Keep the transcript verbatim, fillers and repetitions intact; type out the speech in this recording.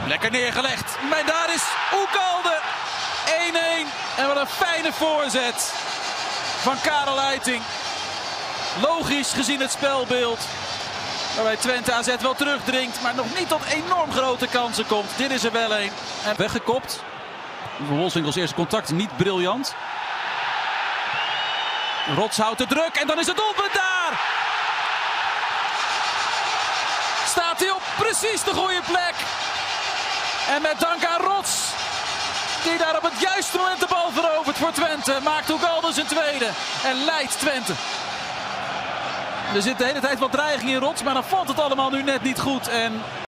Lekker neergelegd. Maar daar is Ugalde. één-één. En wat een fijne voorzet van Karel Eiting. Logisch gezien het spelbeeld. Waarbij Twente A Z wel terugdringt, maar nog niet tot enorm grote kansen komt. Dit is er wel een. En weggekopt. Van Wolfswinkels eerste contact niet briljant. Rots houdt de druk en dan is het doelpunt daar. Staat hij op precies de goede plek. En met dank aan Rots, die daar op het juiste moment de bal verovert voor Twente, maakt Ugalde zijn tweede en leidt Twente. Er zit de hele tijd wat dreiging in Rots, maar dan valt het allemaal nu net niet goed. En